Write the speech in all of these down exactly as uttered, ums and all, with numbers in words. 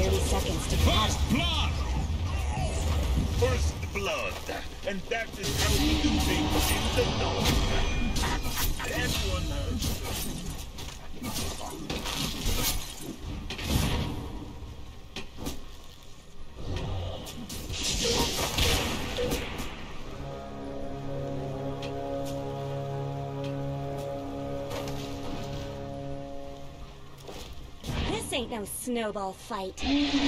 thirty seconds to First blood! First blood, and that is how we do things in the north. Everyone knows. This ain't no snowball fight.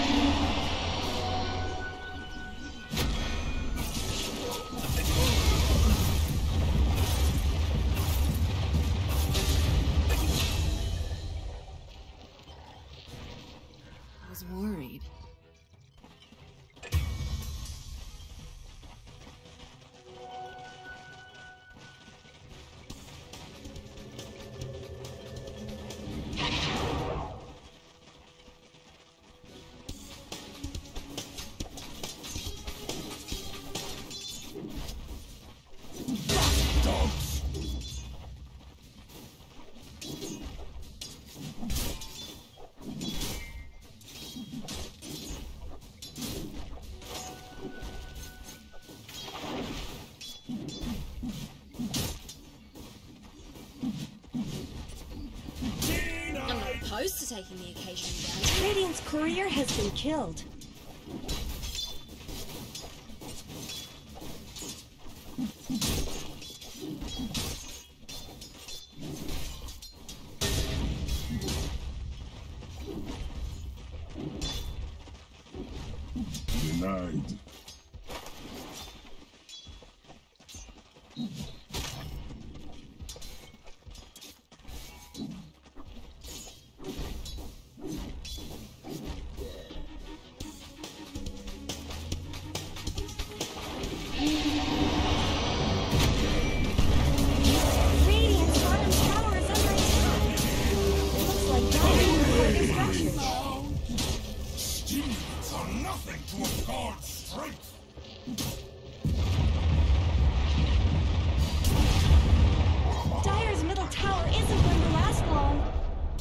I was worried. Opposed to taking the occasional down. Radiant's courier has been killed. Denied. Radiant's bottom tower is under attack. Looks like Dire's under destruction. Stimulants are nothing to a god's strength. Dire's middle tower isn't going to last long.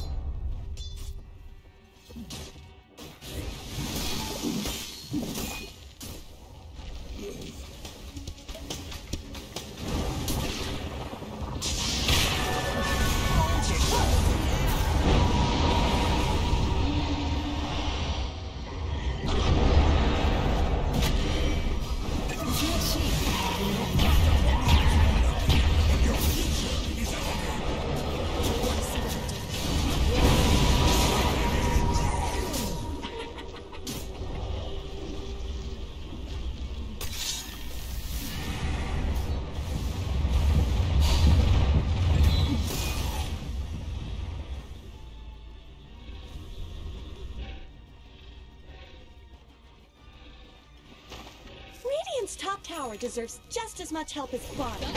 Radiant's top tower deserves just as much help as bottom.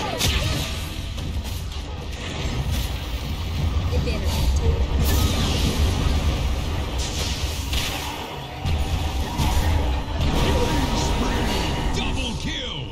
Double kill!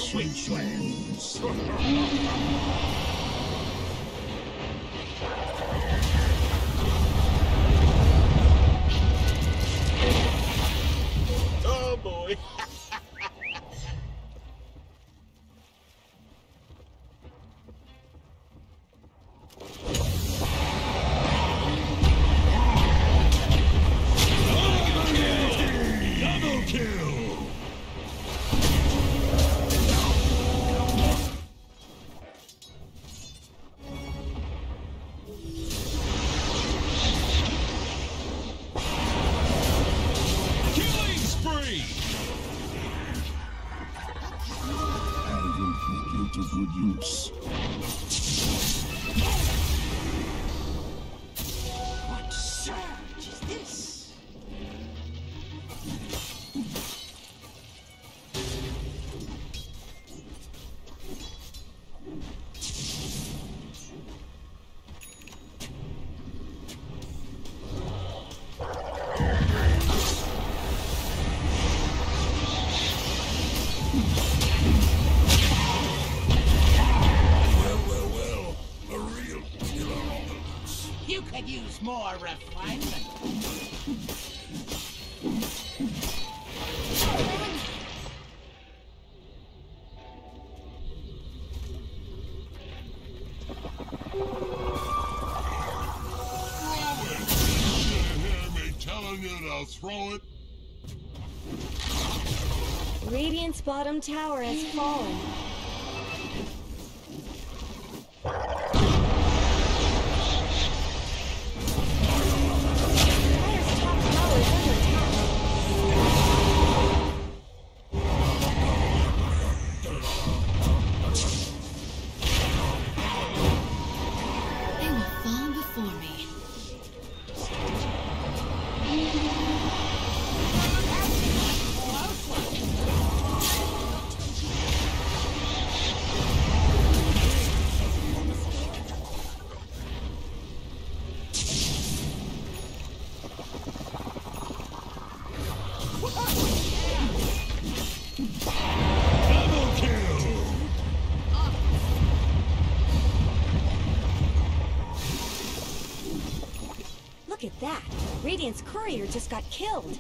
switchlands. Oh boy. Double kill! Killing spree! I will put you to good use. What surge is this? Well, well, well. A real killer on the loose. You could use more refinement. Throw it! You hear me telling you to throw it? Radiant's bottom tower has fallen. Dire's top tower is under attack. They will fall before me. Double kill! Look at that. Radiant's courier just got killed.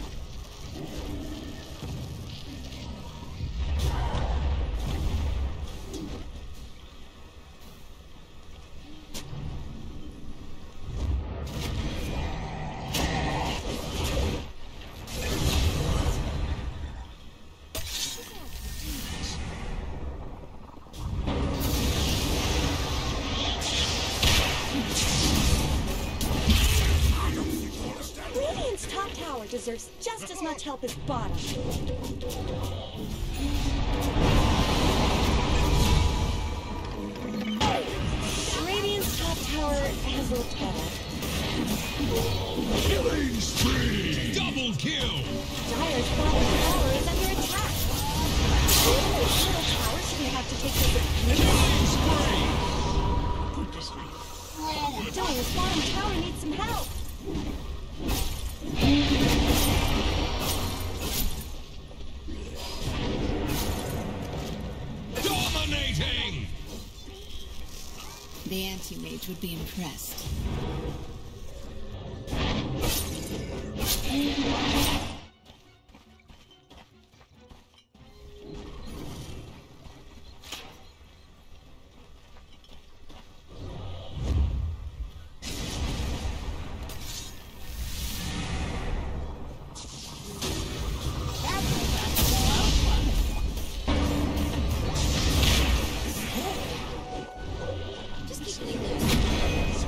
Radiant's top tower deserves just as much help as bottom. Radiant's top tower has looked better. Killing spree! Double kill! Dire's bottom tower is under attack. This little tower shouldn't have to take this abuse. Killing spree! Put this way. Throw it! Dire's bottom tower needs some help. Dominating! The anti-mage would be impressed. Just keep me loose.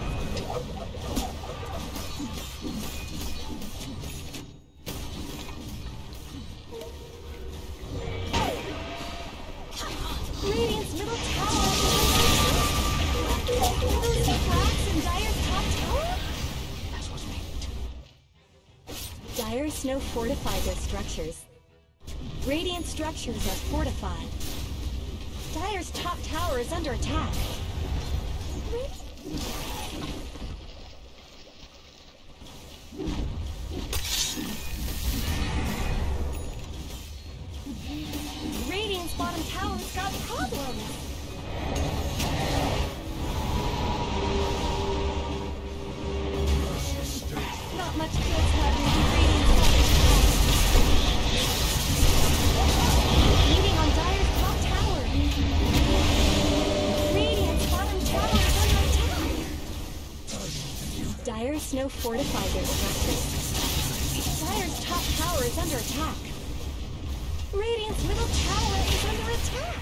Radiant's middle tower is under those cracks in Dire's top tower? That's what's me. Dire Snow fortified their structures. Radiant structures are fortified. Dire's top tower is under attack. Radiant's bottom tower's got fortified their structures. Dire's top tower is under attack. Radiant's middle tower is under attack.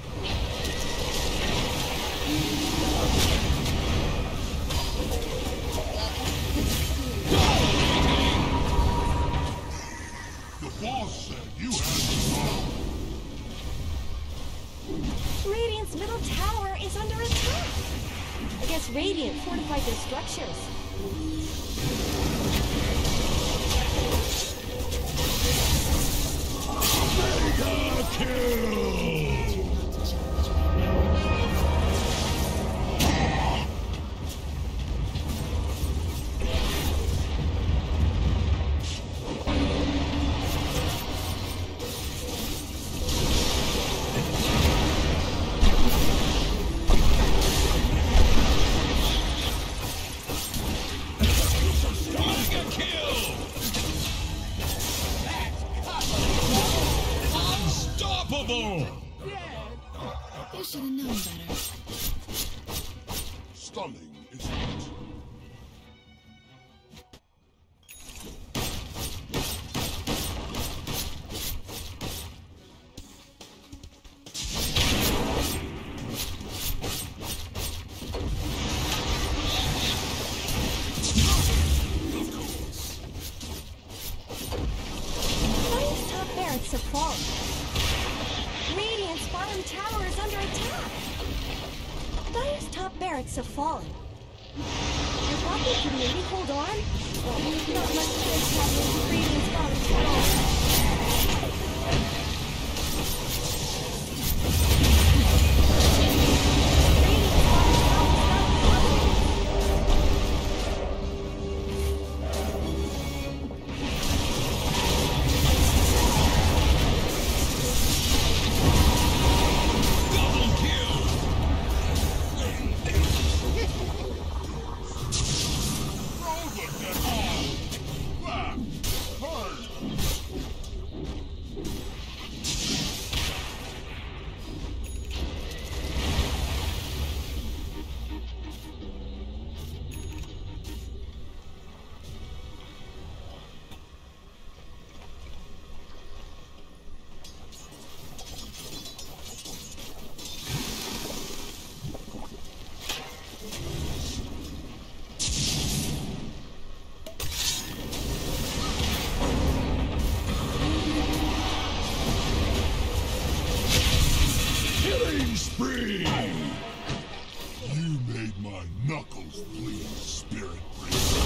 The boss said you had to go. Radiant's middle tower is under attack. I guess Radiant fortified their structures. Mega kill! You should have known better. Stunning, isn't it? Dire's top barracks have fallen. Radiant's bottom tower is under attack. Dire's top barracks have fallen. I thought they could maybe hold on. Well, not much good happening to Radiant's bottom tower. Spree! You made my knuckles bleed, Spirit Breaker.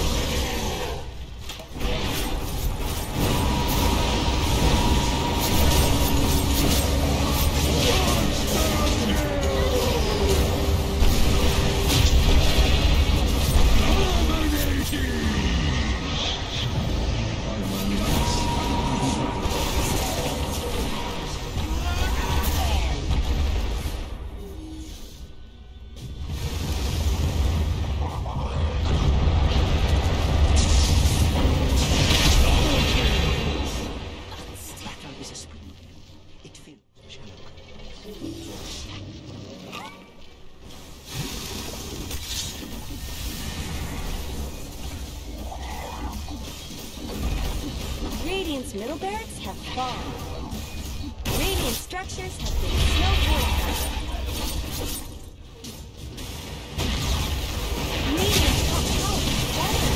Radiant's middle barracks have fallen. Radiant structures have been snow fortified. Radiant's top tower is fallen.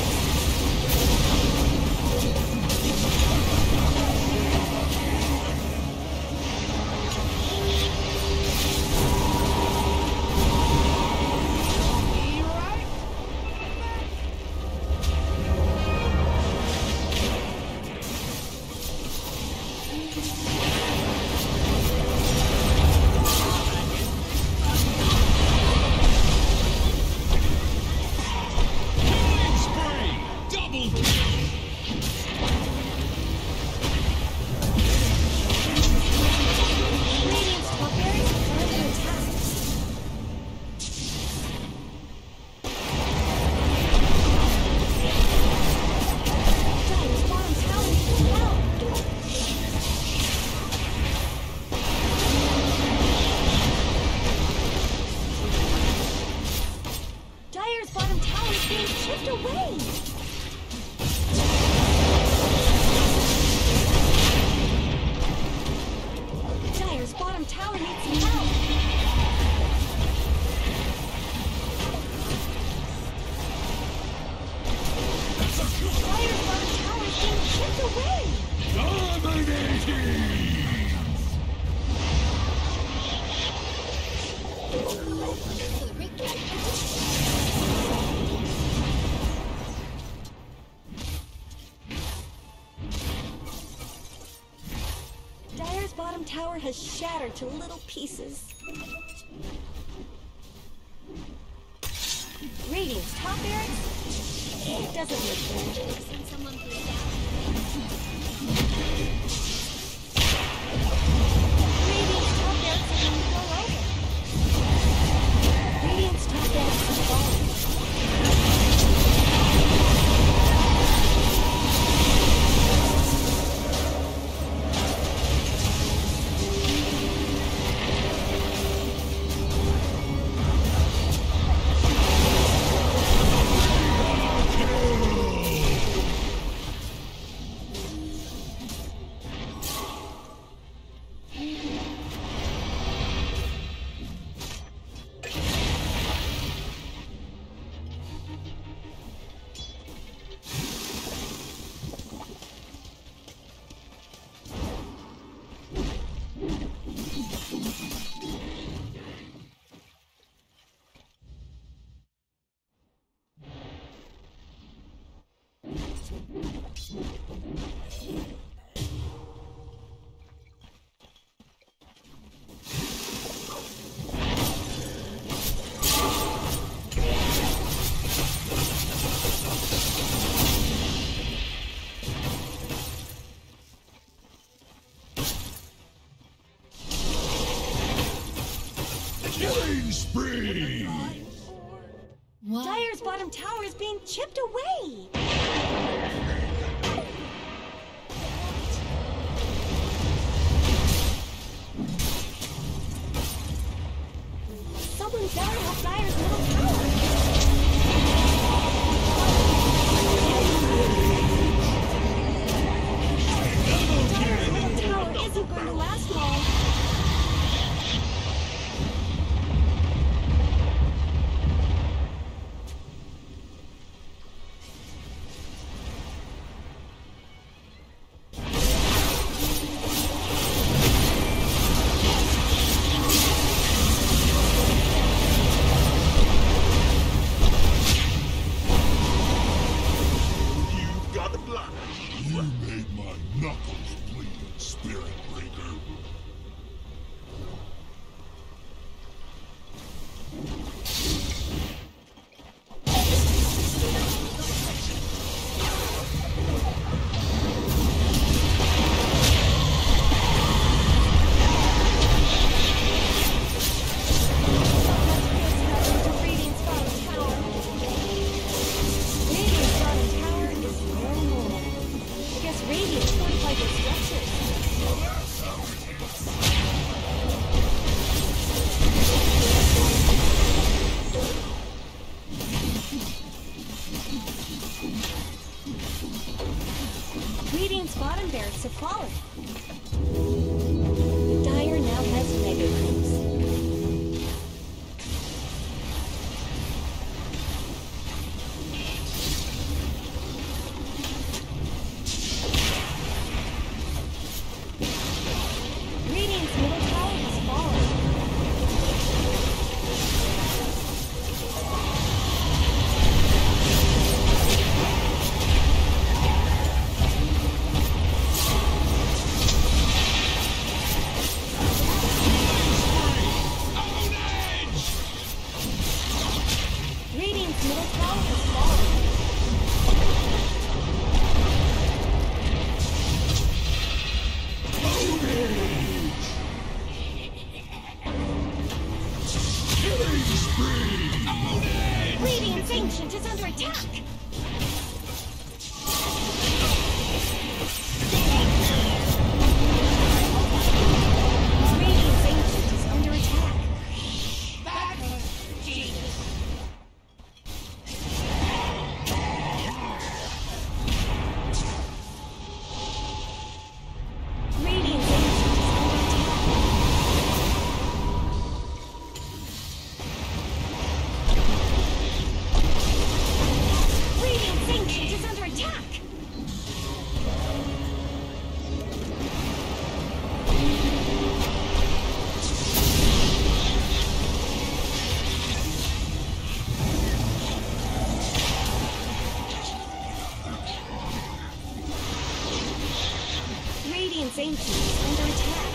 away! Dominating! Dire's bottom tower has shattered to little pieces. Radiant's top barracks? It doesn't look good. Send someone please out. Radiant's top barracks are being blown over. Radiant's top barracks is falling. Killing spree! What? Dire's bottom tower is being chipped away. Someone better help Dire's middle tower. Dire's middle tower isn't going to last long. You've got the block. You made my knuckles bleed, Spirit Breaker. Radiant's bottom tower. Radiant's bottom tower is no more. I guess Radiant fortified their structures. Radiant's bottom barracks have fallen. Dire now has mega creeps. Radiant's middle tower has fallen. Radiant's aim key is under attack.